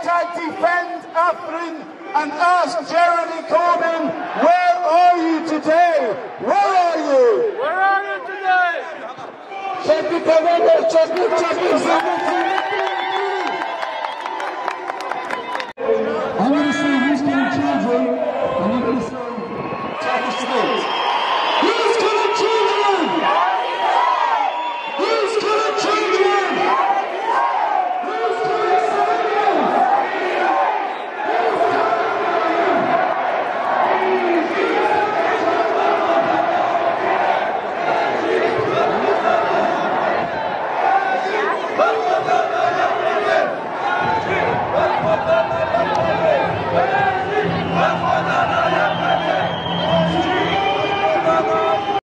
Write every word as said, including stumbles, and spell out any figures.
hashtag defend Afrin and ask Jeremy Corbyn, where are you today? Where are you? Where are you today? Check the check the check I'm going to say who's killing children, and you're going to say Turkish state. Who's killing children? Who's killing children? Who's killing civilians? Who's killing children?